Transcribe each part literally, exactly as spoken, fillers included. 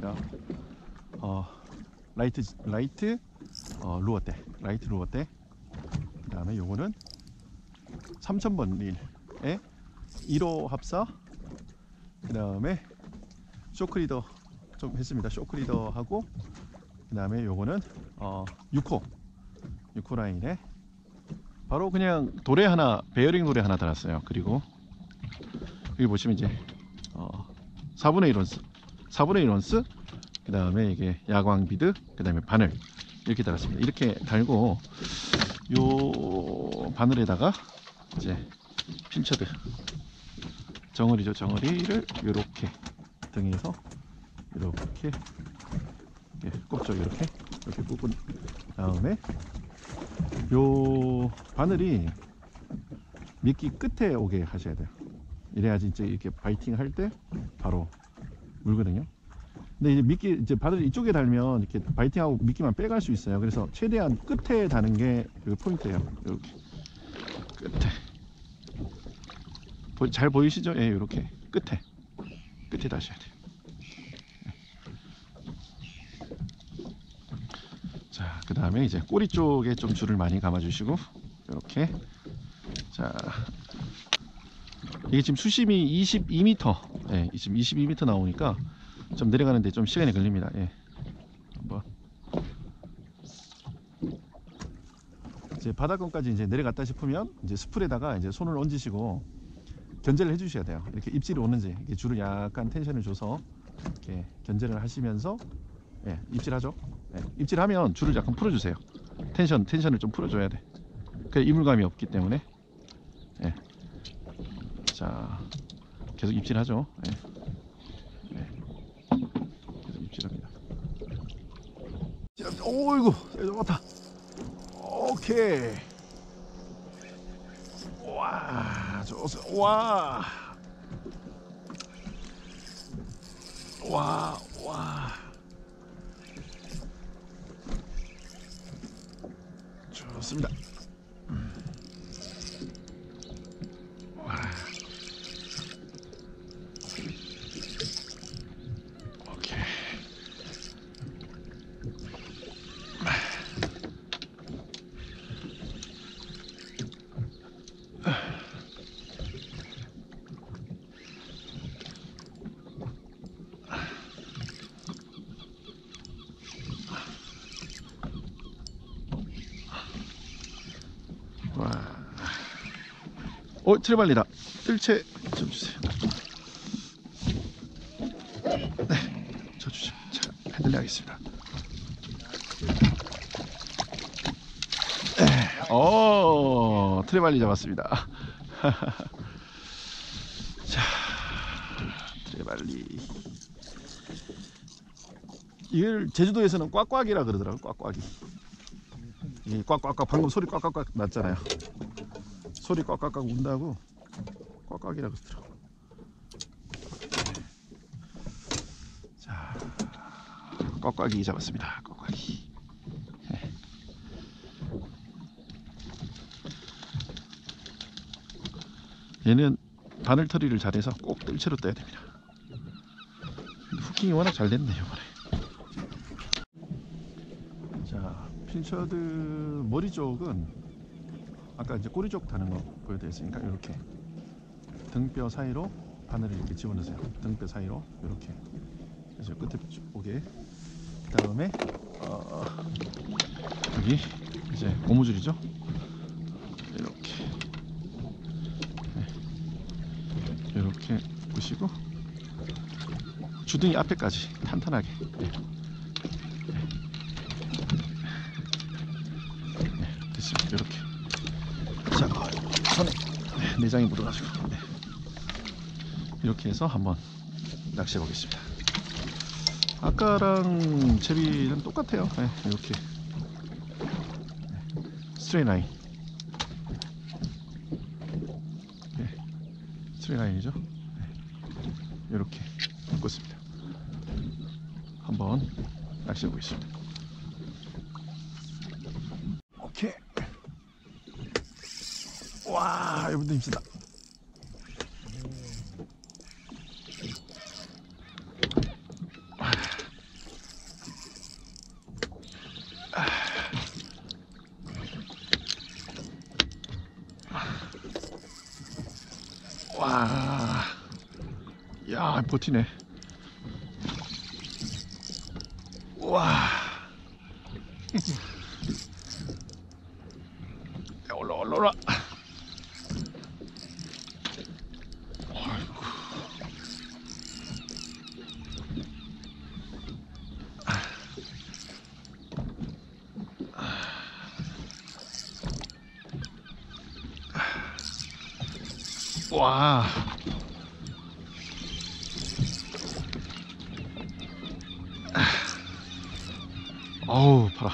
있습니다. 어, 라이트 라이트 어, 루어대, 라이트 루어대. 그 다음에 요거는 삼천 번 릴에 일 호 합사. 그 다음에 쇼크리더 좀 했습니다. 쇼크리더 하고, 그 다음에 요거는 어, 육 호 육 호 라인에 바로 그냥 도래 하나, 베어링 도래 하나 달았어요. 그리고 여기 보시면 이제 어, 사분의 일 온스 사분의 일 온스, 그 다음에 이게 야광 비드, 그 다음에 바늘 이렇게 달았습니다. 이렇게 달고 요 바늘에다가 이제 핀처드 정어리죠. 정어리를 이렇게 등에서 이렇게 꼽죠. 이렇게 이렇게 꼽은 다음에 요 바늘이 미끼 끝에 오게 하셔야 돼요. 이래야지 이제 이렇게 바이팅 할 때 바로 물거든요. 근데 이제 미끼 이제 바늘이 이쪽에 달면 이렇게 바이팅하고 미끼만 빼갈 수 있어요. 그래서 최대한 끝에 다는 게 그 포인트예요. 이렇게 끝에 보, 잘 보이시죠? 예, 이렇게 끝에 끝에 다셔야 돼요. 자, 그 다음에 이제 꼬리 쪽에 좀 줄을 많이 감아 주시고 이렇게. 자, 이게 지금 수심이 이십이 미터, 예, 지금 이십이 미터 나오니까 좀 내려가는데 좀 시간이 걸립니다. 예. 한번 이제 바닥권까지 이제 내려갔다 싶으면 이제 스풀에다가 이제 손을 얹으시고 견제를 해주셔야 돼요. 이렇게 입질이 오는지 이렇게 줄을 약간 텐션을 줘서 이렇게 견제를 하시면서, 예, 입질하죠. 예, 입질하면 줄을 약간 풀어주세요. 텐션 텐션을 좀 풀어줘야 돼. 그래 이물감이 없기 때문에. 예. 자, 계속 입질하죠. 예. 예. 계속 입질합니다. 오이구, 맞다. 오케이. 와, 좋습니다. 와, 와, 와. 좋습니다. 와. 오케이. 와. 어, 트레발리다. 뜰채 좀 주세요. 네, 저 주세요. 자, 핸들링 하겠습니다. 네, 오, 트레발리 잡았습니다. 자, 트레발리. 이걸 제주도에서는 꽉꽉이라 그러더라고요. 꽉꽉이. 이 꽉꽉꽉, 방금 소리 꽉꽉꽉 났잖아요. 소리 꽉꽉꽉 운다고 꽉꽉이라 그러더라고요. 자, 꽉꽉이 잡았습니다. 꽉꽉이. 얘는 바늘 처리를 잘해서 꼭 뜰채로 떠야 됩니다. 후킹이 워낙 잘 됐네요, 이번에. 자, 핀처드 머리 쪽은 아까 이제 꼬리 쪽 다는 거 보여드렸으니까 이렇게 등뼈 사이로 바늘을 이렇게 집어넣으세요. 등뼈 사이로 이렇게. 그래서 끝에 오게. 그 다음에 어, 여기 이제 고무줄이죠. 이렇게 네. 이렇게 보시고 주둥이 앞에까지 탄탄하게. 네. 네, 됐습니다. 이렇게. 자, 손에 네, 내장이 묻어가지고 네. 이렇게 해서 한번 낚시해 보겠습니다. 아까랑 제비는 똑같아요. 네, 이렇게 네. 스트레이트 라인. 네, 스트레이트 라인이죠. 네. 이렇게 묶었습니다. 한번 낚시해 보겠습니다. 오케이. 와, 여러분들 힘쓰다. 와, 야, 버티네. 와, 야, 올라, 올라, 올라. 아이고. 와. 어우, 봐라.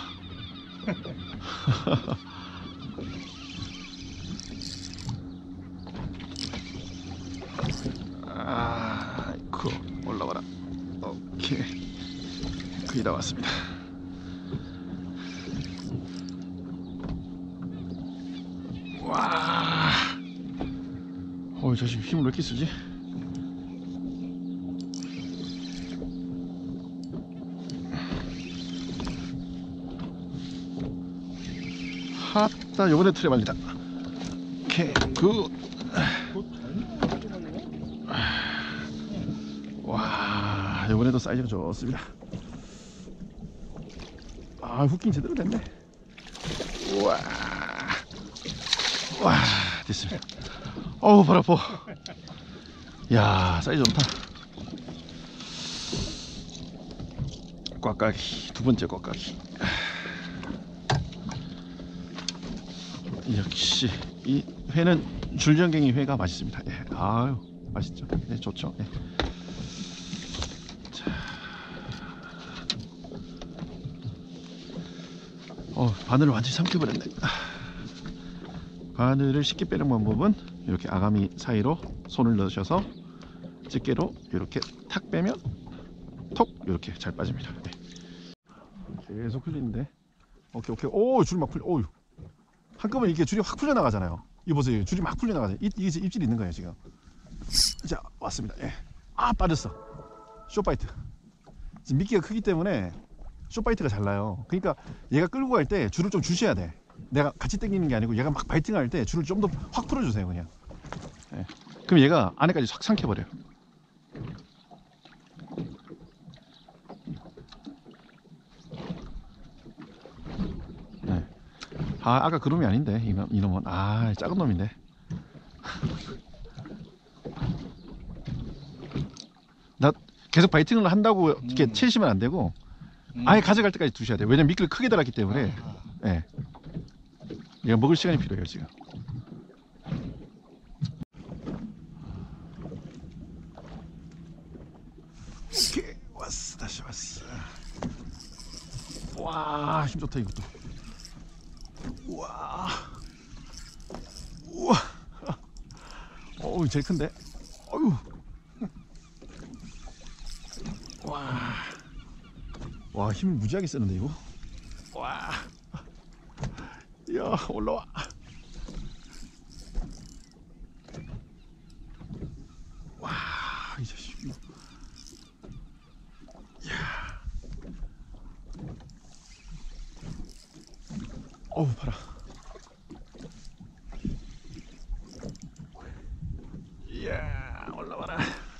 아, 그 올라와라. 오케이. 거의 다 왔습니다. 와. 어이, 저 지금 힘을 왜 이렇게 쓰지? 핫다, 요번에 틀에 말리다. 오케이, 굿. 와, 요번에도 사이즈가 좋습니다. 아, 후킹 제대로 됐네. 우와. 와, 됐습니다. 어우, 발 아파. 야, 사이즈 좋다. 꽉까기, 두 번째 꽉까기. 역시 이 회는 줄전갱이 회가 맛있습니다. 예. 아유, 맛있죠. 예, 좋죠. 예. 자, 어, 바늘을 완전히 삼켜버렸네. 바늘을 쉽게 빼는 방법은 이렇게 아가미 사이로 손을 넣으셔서 집게로 이렇게 탁 빼면 톡 이렇게 잘 빠집니다. 네. 계속 흘리는데, 오케이 오케이. 오, 줄이 막 풀려. 오, 한꺼번에 이게 줄이 확 풀려 나가잖아요. 이거 보세요, 줄이 막 풀려 나가죠. 이게 입질이 있는 거예요 지금. 자, 왔습니다. 예. 아, 빠졌어. 쇼파이트. 지금 미끼가 크기 때문에 쇼파이트가 잘 나요. 그러니까 얘가 끌고 갈 때 줄을 좀 주셔야 돼. 내가 같이 당기는 게 아니고 얘가 막 바이팅 할 때 줄을 좀 더 확 풀어주세요 그냥. 예. 그럼 얘가 안에까지 확 삼켜버려요. 네. 아, 아까 그 놈이 아닌데 이놈, 이놈은 아, 작은 놈인데. 나 계속 바이팅을 한다고 이렇게 음. 채시면 안 되고 음. 아예 가져갈 때까지 두셔야 돼요. 왜냐면 미끼를 크게 달았기 때문에. 예. 네. 얘가 먹을 시간이 필요해요 지금. 오케이, 왔어. 다시 왔어. 와, 힘 좋다 이것도. 우와, 우와. 어우, 제일 큰데. 어휴. 와, 와, 힘 무지하게 쓰는데 이거. 와, 야, 올라와. 와, 이 자식. 야, 어우, 봐라. 이야, 올라와라.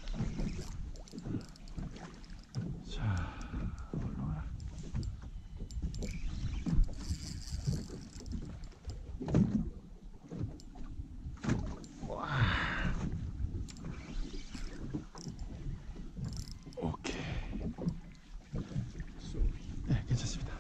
자, 올라와라. 와, 오케이. 네, 괜찮습니다.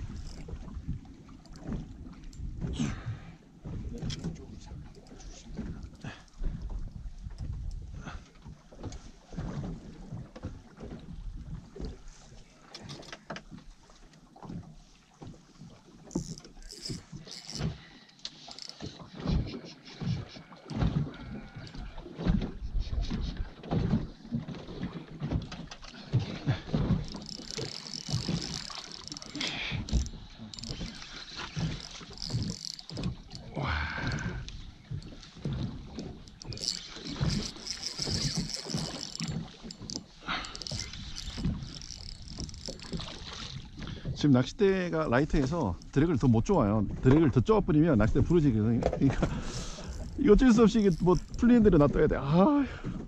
지금 낚싯대가 라이트해서 드랙을 더 못 줘와요. 드랙을 더 쪼아버리면 낚싯대 부러지거든요. 그러니까 이거 어쩔 수 없이 이게 뭐 풀리는 대로 놔둬야 돼. 아,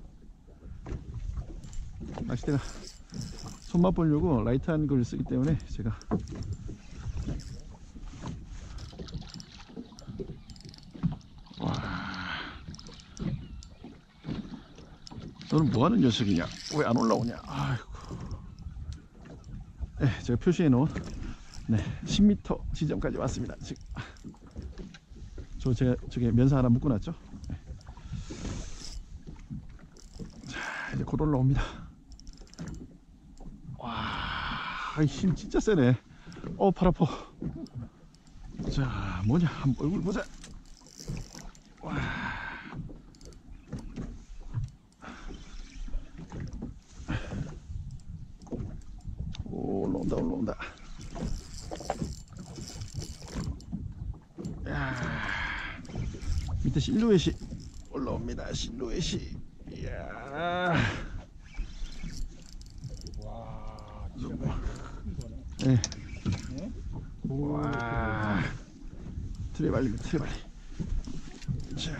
낚싯대가 손맛 보려고 라이트한 걸 쓰기 때문에 제가 와, 너는 뭐하는 녀석이냐? 왜 안 올라오냐? 아이고. 네, 제가 표시해 놓은 네, 십 미터 지점까지 왔습니다. 지금 저 제가 저게 면사 하나 묶어놨죠. 네. 자, 이제 곧 올라옵니다. 와, 힘 진짜 세네. 어, 팔 아파. 자, 뭐냐? 한번 얼굴 보자. 와. 오, 올라온다, 올라온다. 야, 밑에 실루엣이 올라옵니다. 실루엣이. 이야. 와, 진짜 큰 거네. 네. 네? 와. 트레발리입니다. 트레발리. 자,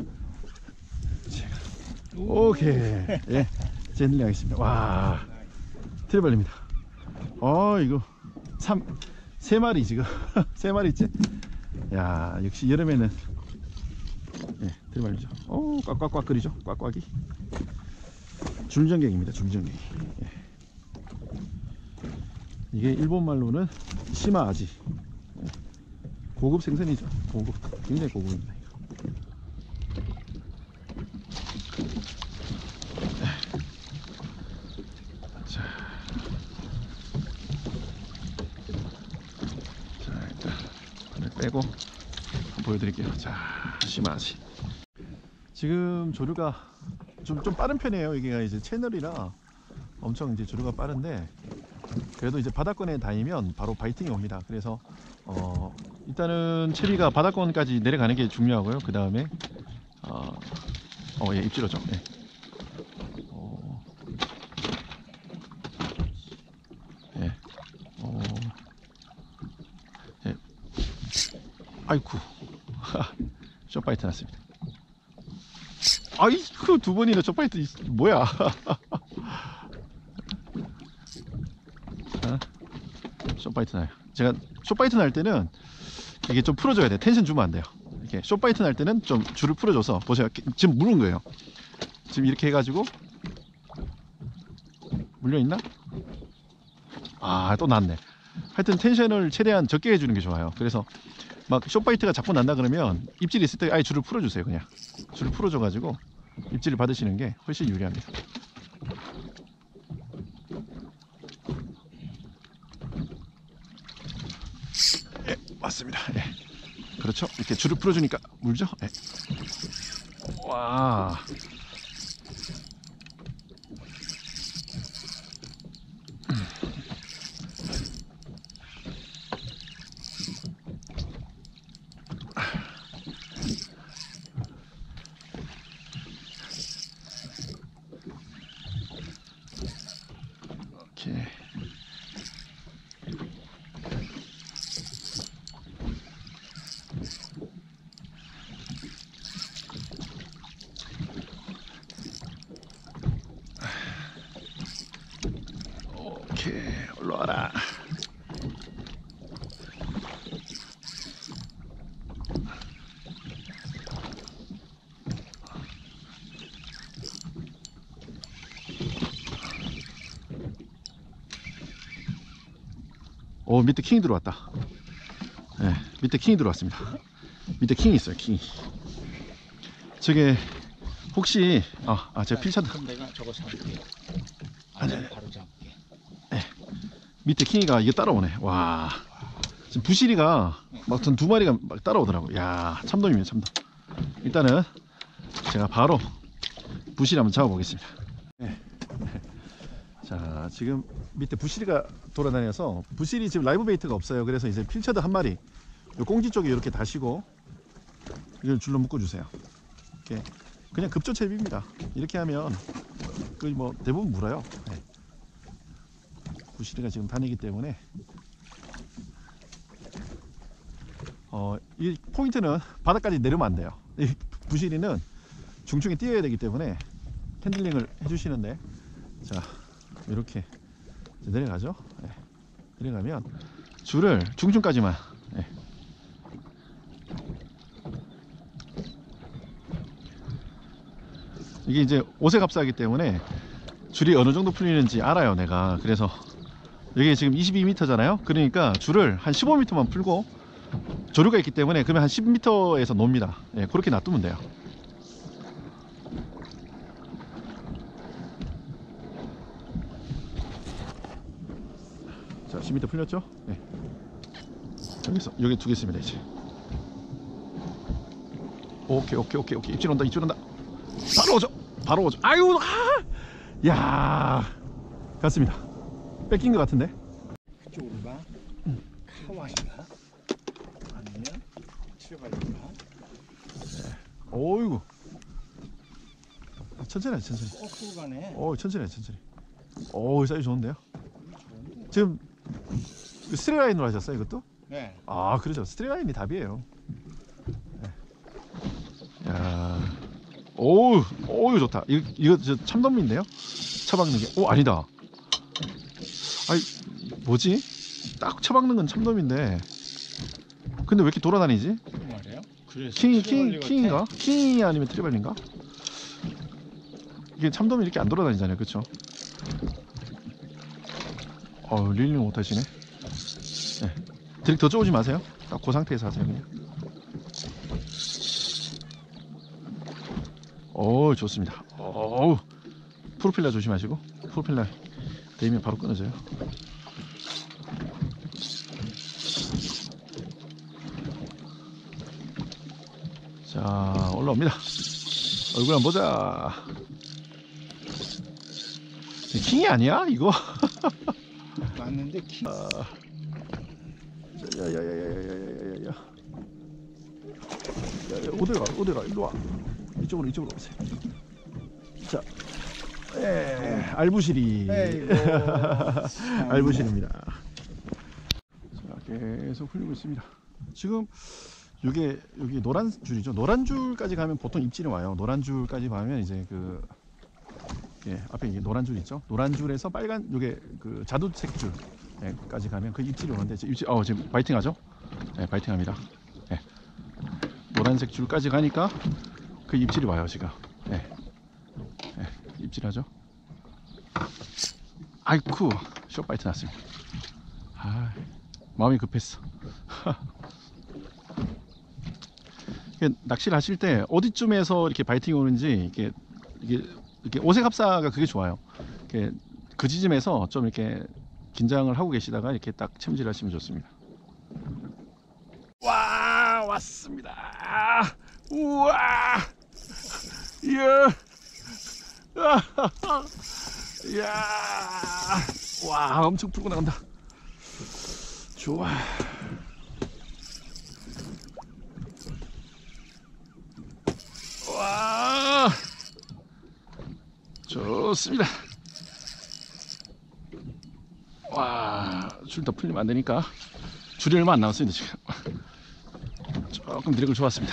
제가 오케이. 예, 젠들리 하겠습니다. 와, 트레발리입니다. 어, 이거 참 세 마리 지금 세 마리째. 야, 역시 여름에는 예, 트레발리죠. 오, 꽉꽉꽉 끓이죠. 꽉꽉이. 줄전갱입니다. 줄전갱. 예. 이게 일본 말로는 시마아지. 예. 고급 생선이죠. 고급. 굉장히 고급입니다. 자, 자, 일단 바늘 빼고 한번 보여드릴게요. 자, 시마아지. 지금 조류가 좀, 좀 빠른 편이에요. 이게 이제 채널이라 엄청 이제 조류가 빠른데, 그래도 이제 바닥권에 다니면 바로 바이팅이 옵니다. 그래서 어, 일단은 채비가 바닥권까지 내려가는 게 중요하고요. 그 다음에 어, 어, 예, 입질어죠. 예. 어, 예. 어, 예. 아이쿠. 숏바이트 났습니다. 아이쿠, 두 번이나 숏바이트 있... 뭐야. 숏바이트 나요. 제가 숏바이트 날 때는 이게 좀 풀어줘야 돼. 텐션 주면 안 돼요. 이렇게 숏바이트 날 때는 좀 줄을 풀어줘서 보세요. 지금 물은 거예요. 지금 이렇게 해가지고 물려 있나? 아, 또 났네. 하여튼 텐션을 최대한 적게 해주는 게 좋아요. 그래서 막 숏바이트가 자꾸 난다 그러면 입질이 있을 때 아예 줄을 풀어주세요. 그냥 줄을 풀어줘가지고 입질을 받으시는 게 훨씬 유리합니다. 예, 맞습니다. 예. 그렇죠. 이렇게 줄을 풀어주니까 물죠. 예. 와. 오케이. 오케이, 올라와라. 오, 밑에 킹이 들어왔다. 네, 밑에 킹이 들어왔습니다. 밑에 킹이 있어요. 킹이. 저게 혹시 아, 아 제가 필차도 그럼 내가 저거 잡을게. 아니, 안에 바로 잡을게. 네, 밑에 킹이가 이게 따라오네. 와, 지금 부시리가 막 전 두 마리가 막 따라오더라고. 야, 참돔이네, 참돔. 일단은 제가 바로 부시리 한번 잡아보겠습니다. 네. 자, 지금 밑에 부시리가 돌아다녀서, 부시리 지금 라이브 베이트가 없어요. 그래서 이제 필차드 한 마리 요 꽁지 쪽에 이렇게 다시고 이걸 줄로 묶어주세요. 이렇게 그냥 급조채비입니다. 이렇게 하면 거의 뭐 대부분 물어요. 네. 부시리가 지금 다니기 때문에 어, 이 포인트는 바닥까지 내려면 안 돼요. 이 부시리는 중충이 띄어야 되기 때문에 핸들링을 해주시는데, 자 이렇게 내려가죠. 네. 내려가면 줄을 중충까지만, 네. 이게 이제 오색합사이기 때문에 줄이 어느 정도 풀리는지 알아요 내가. 그래서 여기 지금 이십이 미터잖아요 그러니까 줄을 한 십오 미터만 풀고, 조류가 있기 때문에 그러면 한 십 미터에서 놓습니다. 예, 그렇게 놔두면 돼요. 자, 십 미터 풀렸죠? 네. 여기서 여기 두 개 있습니다 이제. 오케이 오케이 오케이 오케이. 입질 온다 입질 온다. 바로 오죠 바로 오죠. 아유, 아! 야, 갔습니다. 뺏긴 것 같은데. 그쪽으로 가. 응. 카와인가? 아니면 칠발인가? 어이구. 천천히 해, 천천히. 거꾸로 가네. 어, 천천히 해, 천천히. 오, 사이즈 좋은데요? 좋은데? 지금 그 스트레이라인으로 하셨어요, 이것도? 네. 아, 그렇죠. 스트레이라인이 답이에요. 네. 야, 오우, 오우 좋다. 이거 이거 저 참돔인데요? 쳐박는 게. 오, 아니다. 아이, 뭐지? 딱 쳐박는 건 참돔인데. 근데 왜 이렇게 돌아다니지? 그 말이에요? 그래서 킹, 킹, 트리발리가 킹인가? 킹이 아니면 트리발인가? 이게 참돔이 이렇게 안 돌아다니잖아요, 그렇죠? 어, 릴링 못하시네. 네. 드릭 더 쪼오지 마세요. 딱 그 상태에서 하세요, 그냥. 오, 좋습니다. 오, 프로필러 조심하시고. 프로필러 데이면 바로 끊어져요. 자, 올라옵니다. 얼굴 한번 보자. 킹이 아니야 이거? 맞는데 킹. 야야야야야야야야야. 야야, 어디가 어디가 일로 와. 이쪽으로 이쪽으로 오세요. 자, 에 알부시리. 에이고. 알부시리입니다. 자, 계속 흘리고 있습니다. 지금 이게 여기 노란 줄이죠. 노란 줄까지 가면 보통 입질이 와요. 노란 줄까지 가면 이제 그 예, 앞에 이게 노란 줄 있죠. 노란 줄에서 빨간 요게 그 자두색 줄까지 가면 그 입질이 오는데 지금 입질 어 지금 바이팅하죠. 예, 바이팅합니다. 예. 노란색 줄까지 가니까 그 입질이 와요 지금. 예. 예, 입질하죠. 아이쿠, 숏바이트 났습니다. 아, 마음이 급했어. 낚시를 하실 때 어디쯤에서 이렇게 바이팅이 오는지 이게 이게 이렇게 오색합사가 그게 좋아요. 이렇게 그 지점에서 좀 이렇게 긴장을 하고 계시다가 이렇게 딱 챔질하시면 좋습니다. 와, 왔습니다. 우와, 이야, 이야, 와, 엄청 풀고 나간다. 좋아. 와, 좋습니다. 와, 줄 더 풀리면 안 되니까 줄이 얼마 안 남았습니다. 지금 조금 드래그를 좋았습니다.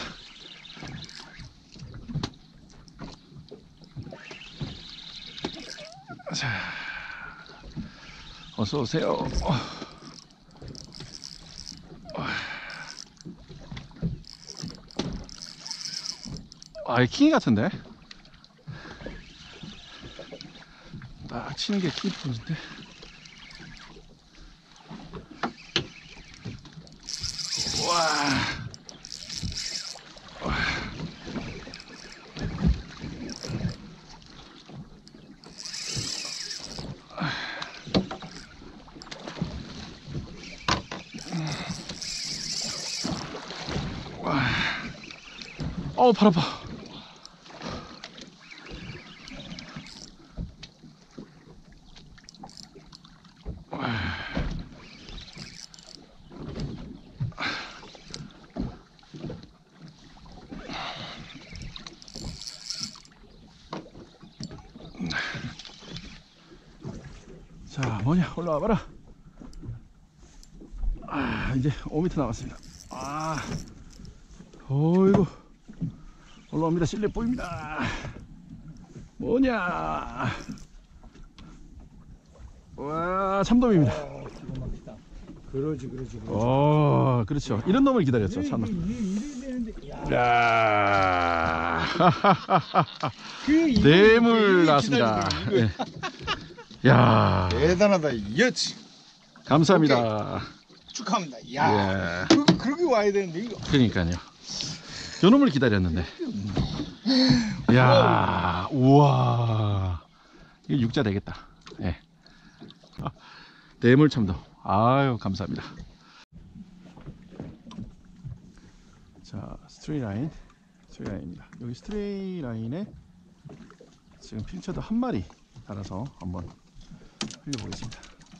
자, 어서 오세요. 아, 이 킹이 같은데? 딱 치는 게 킹 포즈인데. 와. 와. 어우, 팔 아파. 자, 뭐냐, 올라와 봐라. 아, 이제 오 미터 남았습니다. 아, 어이구, 올라옵니다. 실내 보입니다. 뭐냐? 와, 참돔입니다. 어, 기가 막히다. 그러지, 그러지, 그러지. 어, 그렇죠. 이런 놈을 기다렸죠. 이래, 참돔. 이래, 이래 되는데, 야. 야, 그 이거, 뇌물 이거 나왔습니다. 기다리고 이거. 네. 야, 대단하다. 여치. 감사합니다. 축하합니다. 야. 예, 그, 그렇게 와야 되는데 이거. 그러니까요. 요 놈을 기다렸는데. 야, 우와, 이게 육자 되겠다. 예. 아, 뇌물 참돔. 아유, 감사합니다. 자, 스트레이 라인, 스트레이 라인입니다. 여기 스트레이 라인에 지금 필처드 한 마리 달아서 한번 흘려보겠습니다.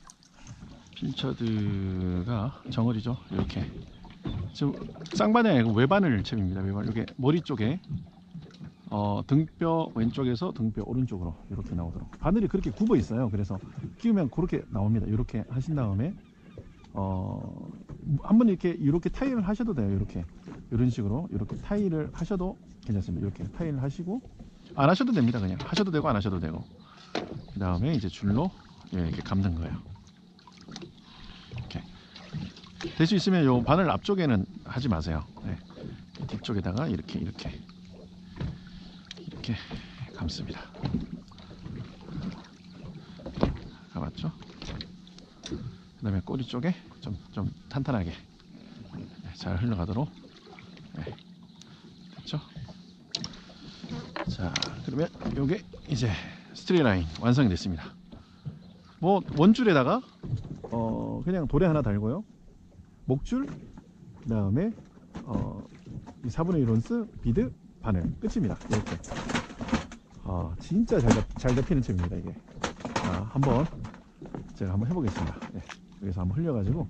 필처드가 정어리죠. 이렇게 지금 쌍바늘이 아니고 외바늘 챔입니다. 외바늘. 이게 머리 쪽에 어, 등뼈 왼쪽에서 등뼈 오른쪽으로 이렇게 나오도록 바늘이 그렇게 굽어 있어요. 그래서 끼우면 그렇게 나옵니다. 이렇게 하신 다음에 어, 한번 이렇게 이렇게 타일을 하셔도 돼요. 이렇게 이런 식으로 이렇게 타일을 하셔도 괜찮습니다. 이렇게 타일을 하시고 안 하셔도 됩니다. 그냥 하셔도 되고 안 하셔도 되고 그 다음에 이제 줄로 이렇게 감는 거예요. 이렇게 될 수 있으면 요 바늘 앞쪽에는 하지 마세요. 네. 뒤쪽에다가 이렇게 이렇게 이렇게 감습니다. 감았죠? 그 다음에 꼬리 쪽에 좀, 좀 탄탄하게 네, 잘 흘러가도록 네, 됐죠? 자, 그러면 요게 이제 스트레이 라인 완성이 됐습니다. 뭐 원줄에다가 어 그냥 도래 하나 달고요, 목줄, 그 다음에 어 이 사분의 일 온스 비드 바늘 끝입니다. 이렇게 아 진짜 잘, 잡, 잘 잡히는 챔입니다 이게. 자, 한번 제가 한번 해보겠습니다. 네, 여기서 한번 흘려가지고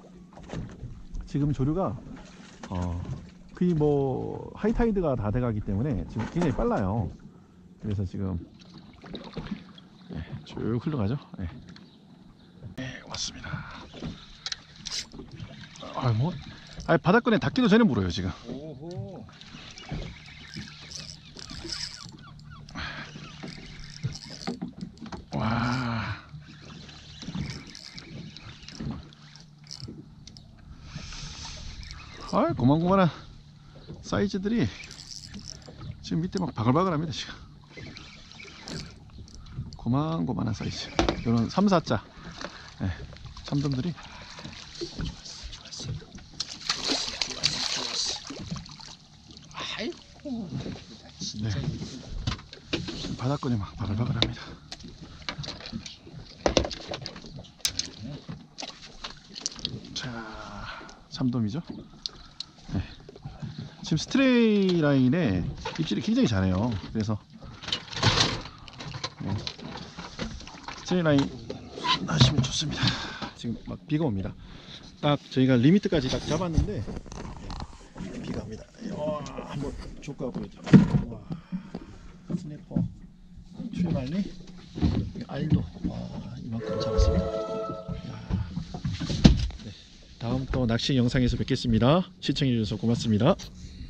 지금 조류가 어 거의 뭐 하이타이드가 다 돼가기 때문에 지금 굉장히 빨라요. 그래서 지금 네, 쭉 흘러가죠. 네. 네, 왔습니다. 아, 뭐, 아, 바닥권에 닿기도 전에 물어요 지금. 오호. 와. 아, 고만고만한 사이즈들이 지금 밑에 막 바글바글합니다 지금. 고만고만한 사이즈. 이런 삼, 사자 네, 참돔들이 좋았어, 좋았어, 좋았어. 아이고, 진짜. 네. 바닥권이 막 바글바글합니다. 자, 참돔이죠. 네. 지금 스트레이 라인에 입질이 굉장히 잘해요. 그래서 네. 스트레이 라인 하시면 좋습니다. 지금 막 비가 옵니다. 딱 저희가 리미트까지 딱 잡았는데 네, 비가 옵니다. 와, 한번 조과하고 보죠. 와, 스냅퍼 출발리 알도 와, 이만큼 잡았으면 야. 네, 다음 또 낚시 영상에서 뵙겠습니다. 시청해 주셔서 고맙습니다.